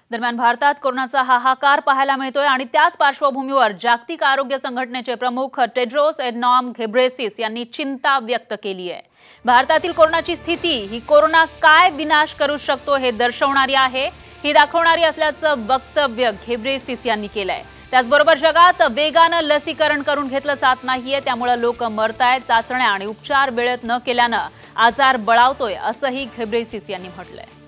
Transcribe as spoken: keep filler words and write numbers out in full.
दरम्यान भारतात कोरोनाचा हाहाकार पाहायला मिळतोय आणि त्याच पार्श्वभूमीवर जागतिक आरोग्य संघटनेचे प्रमुख टेड्रोस एडनॉम घेब्रेयेसस यांनी चिंता व्यक्त केली आहे। भारतातील कोरोनाची स्थिती ही कोरोना काय विनाश करू शकतो हे दर्शवणारी आहे, ही दाखवणारी असल्याचं वक्तव्य घेब्रेयेसस यांनी केलंय। त्याचबरोबर जगात वेगानं लसीकरण करून घेतलं जात नाहीये, त्यामुळे लोक मरतायत। चाचण्या आणि उपचार वेळेत न केल्यानं आजार बळावतोय असंही घेब्रेयेसस यांनी म्हटलंय।